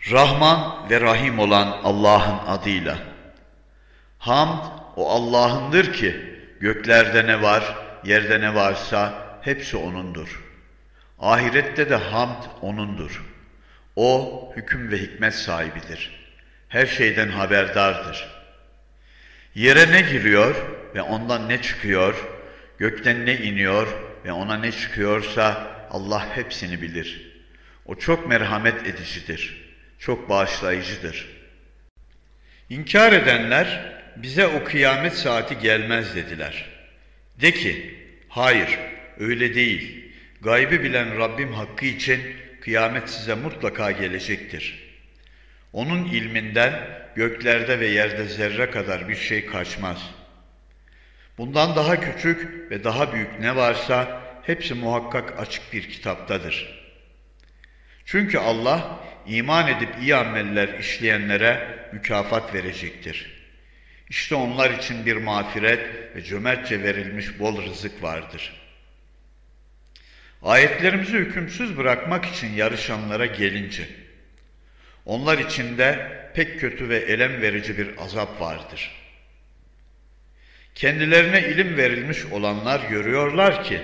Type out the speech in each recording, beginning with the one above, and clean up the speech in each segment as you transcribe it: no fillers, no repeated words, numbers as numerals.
Rahman ve Rahim olan Allah'ın adıyla. Hamd o Allah'ındır ki göklerde ne var, yerde ne varsa hepsi O'nundur. Ahirette de hamd O'nundur. O hüküm ve hikmet sahibidir. Her şeyden haberdardır. Yere ne giriyor ve ondan ne çıkıyor, gökten ne iniyor ve ona ne çıkıyorsa Allah hepsini bilir. O çok merhamet edicidir, çok bağışlayıcıdır. İnkar edenler bize o kıyamet saati gelmez dediler. De ki, hayır öyle değil. Gaybı bilen Rabbim hakkı için kıyamet size mutlaka gelecektir. Onun ilminden göklerde ve yerde zerre kadar bir şey kaçmaz. Bundan daha küçük ve daha büyük ne varsa hepsi muhakkak açık bir kitaptadır. Çünkü Allah iman edip iyi ameller işleyenlere mükafat verecektir. İşte onlar için bir mağfiret ve cömertçe verilmiş bol rızık vardır. Ayetlerimizi hükümsüz bırakmak için yarışanlara gelince, onlar için de pek kötü ve elem verici bir azap vardır. Kendilerine ilim verilmiş olanlar görüyorlar ki,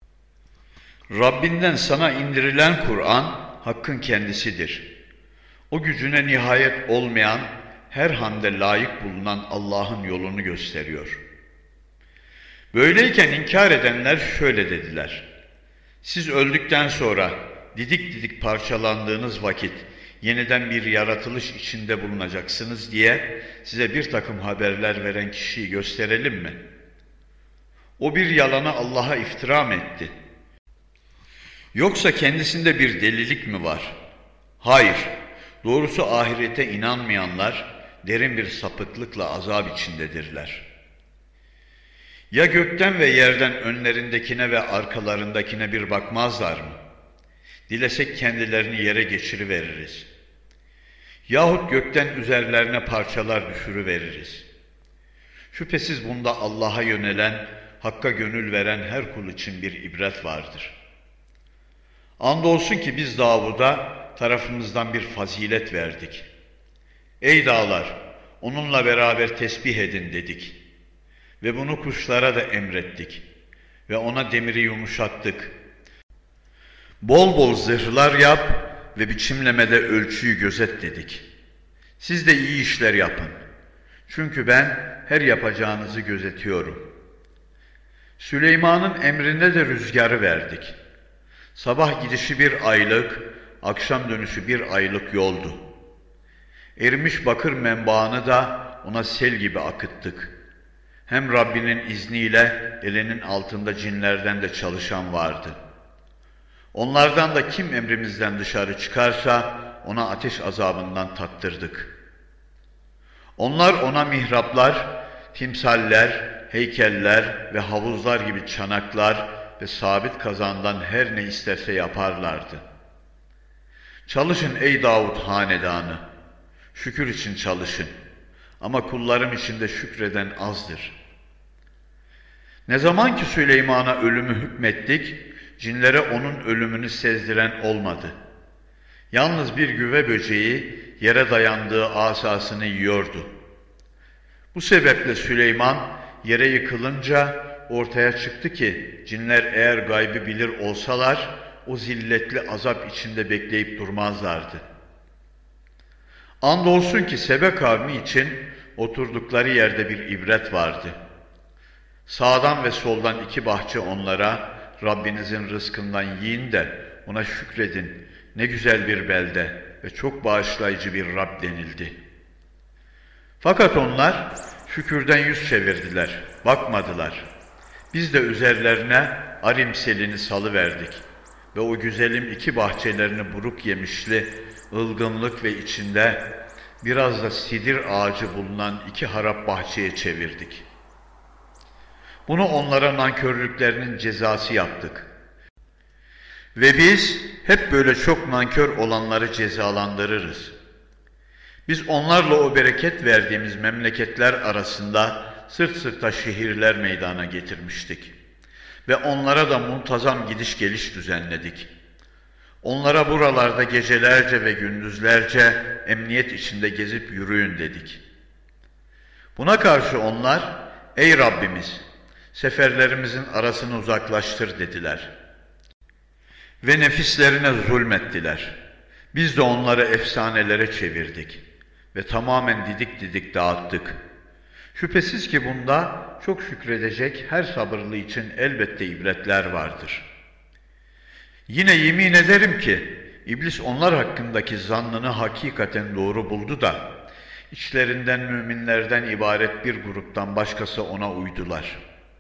Rabbinden sana indirilen Kur'an, Hakkın kendisidir. O gücüne nihayet olmayan, her hamde layık bulunan Allah'ın yolunu gösteriyor. Böyleyken inkar edenler şöyle dediler. Siz öldükten sonra didik didik parçalandığınız vakit yeniden bir yaratılış içinde bulunacaksınız diye size bir takım haberler veren kişiyi gösterelim mi? O bir yalana Allah'a iftira mı etti? Yoksa kendisinde bir delilik mi var? Hayır, doğrusu ahirete inanmayanlar derin bir sapıklıkla azap içindedirler. Ya gökten ve yerden önlerindekine ve arkalarındakine bir bakmazlar mı? Dilesek kendilerini yere geçiriveririz. Yahut gökten üzerlerine parçalar düşürüveririz. Şüphesiz bunda Allah'a yönelen, Hakk'a gönül veren her kul için bir ibret vardır. Andolsun ki biz Davud'a tarafımızdan bir fazilet verdik. Ey dağlar, onunla beraber tesbih edin dedik. Ve bunu kuşlara da emrettik. Ve ona demiri yumuşattık. Bol bol zırhlar yap ve biçimlemede ölçüyü gözet dedik. Siz de iyi işler yapın. Çünkü ben her yapacağınızı gözetiyorum. Süleyman'ın emrinde de rüzgarı verdik. Sabah gidişi bir aylık, akşam dönüşü bir aylık yoldu. Erimiş bakır menbaını da ona sel gibi akıttık. Hem Rabbinin izniyle elinin altında cinlerden de çalışan vardı. Onlardan da kim emrimizden dışarı çıkarsa ona ateş azabından tattırdık. Onlar ona mihraplar, timsaller, heykeller ve havuzlar gibi çanaklar ve sabit kazandan her ne isterse yaparlardı. Çalışın ey Davud hanedanı, şükür için çalışın ama kullarım için de şükreden azdır. Ne zaman ki Süleyman'a ölümü hükmettik, cinlere onun ölümünü sezdiren olmadı. Yalnız bir güve böceği yere dayandığı asasını yiyordu. Bu sebeple Süleyman yere yıkılınca ortaya çıktı ki cinler eğer gaybı bilir olsalar o zilletli azap içinde bekleyip durmazlardı. Andolsun ki Sebe kavmi için oturdukları yerde bir ibret vardı. Sağdan ve soldan iki bahçe onlara Rabbinizin rızkından yiyin de ona şükredin. Ne güzel bir belde ve çok bağışlayıcı bir Rab denildi. Fakat onlar şükürden yüz çevirdiler, bakmadılar. Biz de üzerlerine arim selini salıverdik ve o güzelim iki bahçelerini buruk yemişli, ılgınlık ve içinde biraz da sidir ağacı bulunan iki harap bahçeye çevirdik. Bunu onlara nankörlüklerinin cezası yaptık. Ve biz hep böyle çok nankör olanları cezalandırırız. Biz onlarla o bereket verdiğimiz memleketler arasında sırt sırta şehirler meydana getirmiştik. Ve onlara da muntazam gidiş geliş düzenledik. Onlara buralarda gecelerce ve gündüzlerce emniyet içinde gezip yürüyün dedik. Buna karşı onlar, ey Rabbimiz, seferlerimizin arasını uzaklaştır dediler. Ve nefislerine zulmettiler. Biz de onları efsanelere çevirdik ve tamamen didik didik dağıttık. Şüphesiz ki bunda çok şükredecek her sabırlı için elbette ibretler vardır. Yine yemin ederim ki İblis onlar hakkındaki zannını hakikaten doğru buldu da içlerinden müminlerden ibaret bir gruptan başkası ona uydular.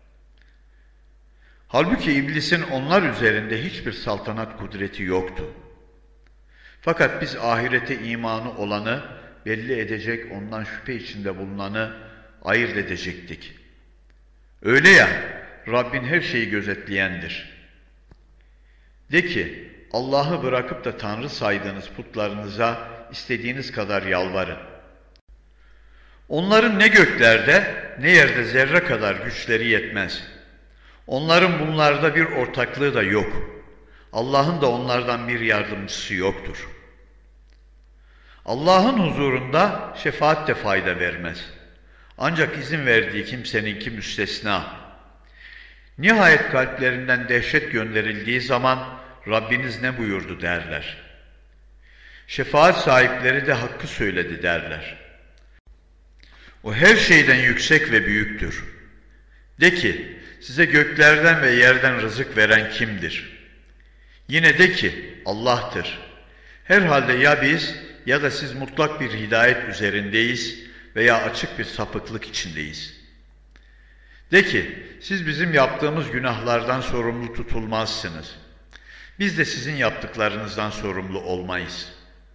Halbuki İblis'in onlar üzerinde hiçbir saltanat kudreti yoktu. Fakat biz ahirete imanı olanı belli edecek, ondan şüphe içinde bulunanı ayırt edecektik. Öyle ya, Rabbin her şeyi gözetleyendir. De ki, Allah'ı bırakıp da Tanrı saydığınız putlarınıza istediğiniz kadar yalvarın. Onların ne göklerde ne yerde zerre kadar güçleri yetmez. Onların bunlarda bir ortaklığı da yok. Allah'ın da onlardan bir yardımcısı yoktur. Allah'ın huzurunda şefaat de fayda vermez. Ancak izin verdiği kimseninki müstesna. Nihayet kalplerinden dehşet gönderildiği zaman Rabbiniz ne buyurdu derler. Şefaat sahipleri de hakkı söyledi derler. O her şeyden yüksek ve büyüktür. De ki, size göklerden ve yerden rızık veren kimdir? Yine de ki, Allah'tır. Herhalde ya biz ya da siz mutlak bir hidayet üzerindeyiz veya açık bir sapıklık içindeyiz. De ki, siz bizim yaptığımız günahlardan sorumlu tutulmazsınız. Biz de sizin yaptıklarınızdan sorumlu olmayız.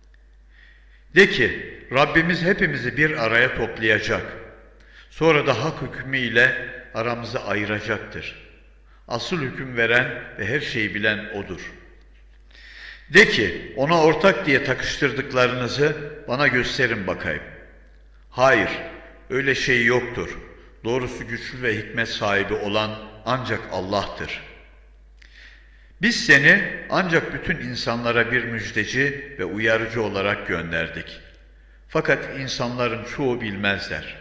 De ki, Rabbimiz hepimizi bir araya toplayacak. Sonra da hak hükmüyle aramızı ayıracaktır. Asıl hüküm veren ve her şeyi bilen O'dur. De ki, ona ortak diye takıştırdıklarınızı bana gösterin bakayım. Hayır, öyle şey yoktur. Doğrusu güçlü ve hikmet sahibi olan ancak Allah'tır. Biz seni ancak bütün insanlara bir müjdeci ve uyarıcı olarak gönderdik. Fakat insanların çoğu bilmezler.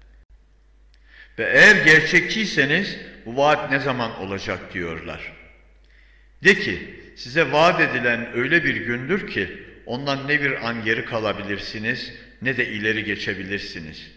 Ve eğer gerçekçiyseniz bu vaat ne zaman olacak diyorlar. De ki, size vaat edilen öyle bir gündür ki ondan ne bir an geri kalabilirsiniz ne de ileri geçebilirsiniz.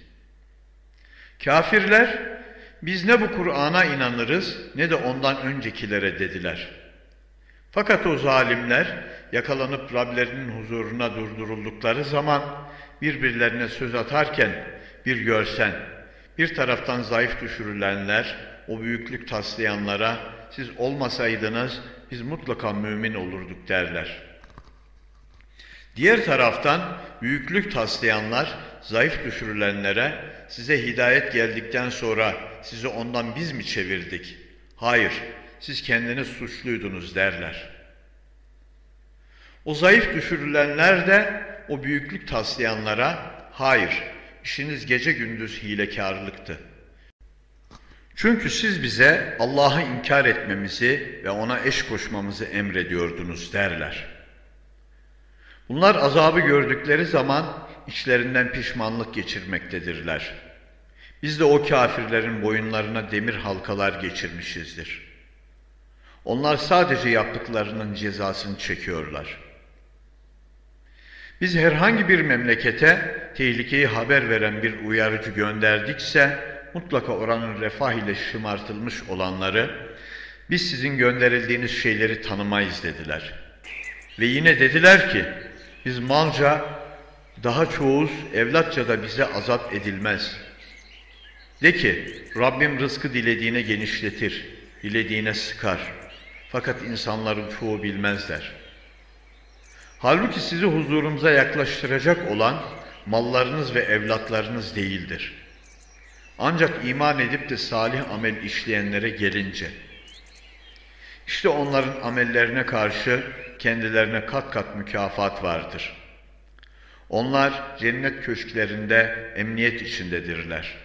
Kafirler, biz ne bu Kur'an'a inanırız ne de ondan öncekilere dediler. Fakat o zalimler yakalanıp Rablerinin huzuruna durduruldukları zaman birbirlerine söz atarken bir görsen, bir taraftan zayıf düşürülenler, o büyüklük taslayanlara siz olmasaydınız biz mutlaka mümin olurduk derler. Diğer taraftan büyüklük taslayanlar zayıf düşürülenlere size hidayet geldikten sonra sizi ondan biz mi çevirdik? Hayır, siz kendiniz suçluydunuz derler. O zayıf düşürülenler de o büyüklük taslayanlara hayır, işiniz gece gündüz hilekarlıktı. Çünkü siz bize Allah'ı inkar etmemizi ve ona eş koşmamızı emrediyordunuz derler. Bunlar azabı gördükleri zaman içlerinden pişmanlık geçirmektedirler. Biz de o kafirlerin boyunlarına demir halkalar geçirmişizdir. Onlar sadece yaptıklarının cezasını çekiyorlar. Biz herhangi bir memlekete tehlikeyi haber veren bir uyarıcı gönderdikse mutlaka oranın refah ile şımartılmış olanları biz sizin gönderildiğiniz şeyleri tanımayız dediler. Ve yine dediler ki biz malca daha çoğuz, evlatça da bize azap edilmez. De ki Rabbim rızkı dilediğine genişletir, dilediğine sıkar. Fakat insanların çoğu bilmezler. Halbuki sizi huzurumuza yaklaştıracak olan mallarınız ve evlatlarınız değildir. Ancak iman edip de salih amel işleyenlere gelince, işte onların amellerine karşı kendilerine kat kat mükafat vardır. Onlar cennet köşklerinde emniyet içindedirler.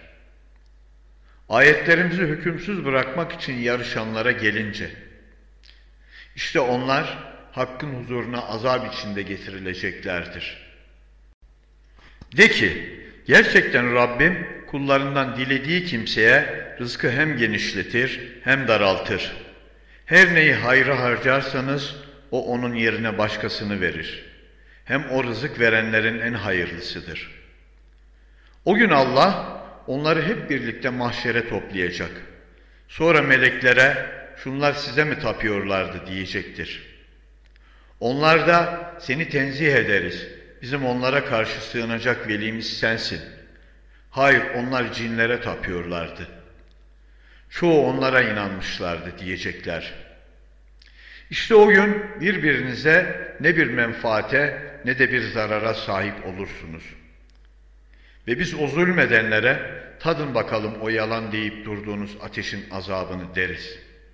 Ayetlerimizi hükümsüz bırakmak için yarışanlara gelince, işte onlar Hakk'ın huzuruna azap içinde getirileceklerdir. De ki, gerçekten Rabbim kullarından dilediği kimseye rızkı hem genişletir hem daraltır. Her neyi hayra harcarsanız o onun yerine başkasını verir. Hem o rızık verenlerin en hayırlısıdır. O gün Allah onları hep birlikte mahşere toplayacak. Sonra meleklere şunlar size mi tapıyorlardı diyecektir. Onlar da seni tenzih ederiz. Bizim onlara karşı sığınacak velimiz sensin. Hayır, onlar cinlere tapıyorlardı. Çoğu onlara inanmışlardı diyecekler. İşte o gün birbirinize ne bir menfaate ne de bir zarara sahip olursunuz. Ve biz o zulmedenlere tadın bakalım o yalan deyip durduğunuz ateşin azabını deriz.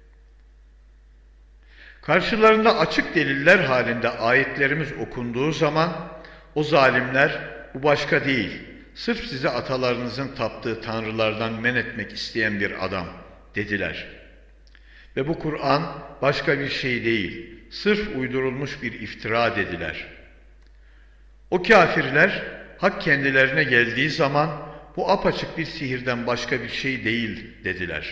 Karşılarında açık deliller halinde ayetlerimiz okunduğu zaman o zalimler bu başka değil, sırf size atalarınızın taptığı tanrılardan men etmek isteyen bir adam dediler. Ve bu Kur'an başka bir şey değil, sırf uydurulmuş bir iftira dediler. O kafirler hak kendilerine geldiği zaman bu apaçık bir sihirden başka bir şey değil dediler.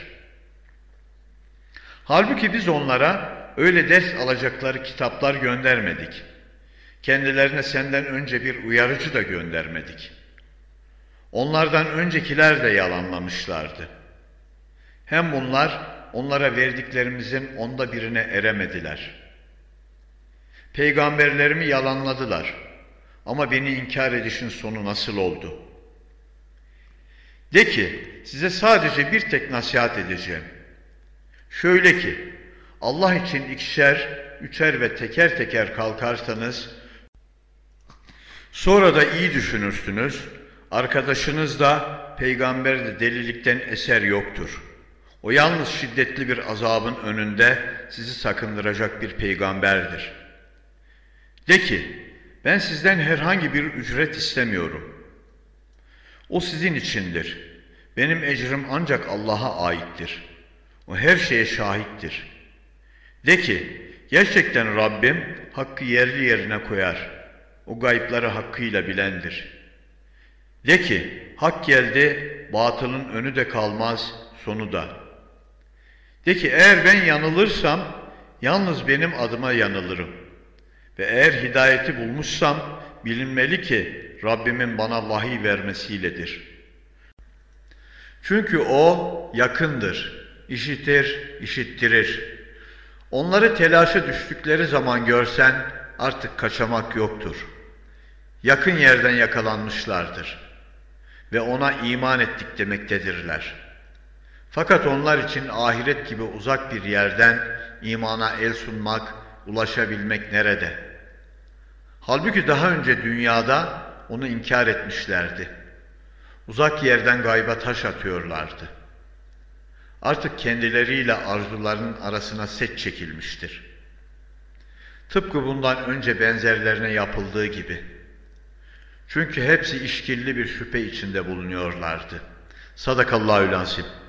Halbuki biz onlara öyle ders alacakları kitaplar göndermedik. Kendilerine senden önce bir uyarıcı da göndermedik. Onlardan öncekiler de yalanlamışlardı. Hem bunlar onlara verdiklerimizin 1/10'ine eremediler. Peygamberlerimi yalanladılar. Ama beni inkar edişin sonu nasıl oldu? De ki, size sadece bir tek nasihat edeceğim. Şöyle ki, Allah için 2'şer, 3'er ve teker teker kalkarsanız, sonra da iyi düşünürsünüz, arkadaşınız da, peygamber de delilikten eser yoktur. O yalnız şiddetli bir azabın önünde sizi sakındıracak bir peygamberdir. De ki, ben sizden herhangi bir ücret istemiyorum. O sizin içindir. Benim ecrim ancak Allah'a aittir. O her şeye şahittir. De ki, gerçekten Rabbim hakkı yerli yerine koyar. O gayipleri hakkıyla bilendir. De ki, hak geldi, batılın önü de kalmaz, sonu da. De ki, eğer ben yanılırsam, yalnız benim adıma yanılırım. Ve eğer hidayeti bulmuşsam, bilinmeli ki Rabbimin bana vahiy vermesiyledir. Çünkü O yakındır, işitir, işittirir. Onları telaşa düştükleri zaman görsen artık kaçamak yoktur. Yakın yerden yakalanmışlardır ve ona iman ettik demektedirler. Fakat onlar için ahiret gibi uzak bir yerden imana el sunmak, ulaşabilmek nerede? Halbuki daha önce dünyada onu inkar etmişlerdi. Uzak yerden gayba taş atıyorlardı. Artık kendileriyle arzuların arasına set çekilmiştir. Tıpkı bundan önce benzerlerine yapıldığı gibi. Çünkü hepsi işkilli bir şüphe içinde bulunuyorlardı. Sadakallahü'l-azim.